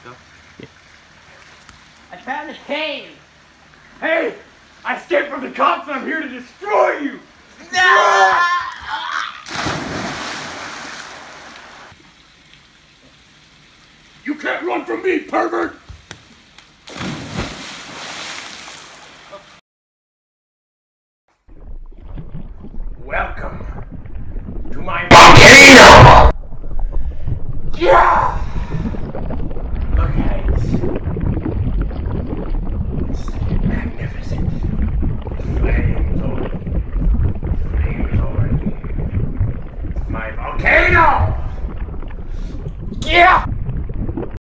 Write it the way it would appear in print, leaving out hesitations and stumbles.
Go. Yeah. I found the cave! Hey! I escaped from the cops and I'm here to destroy you! No! You can't run from me, pervert! Welcome to my volcano! Yeah!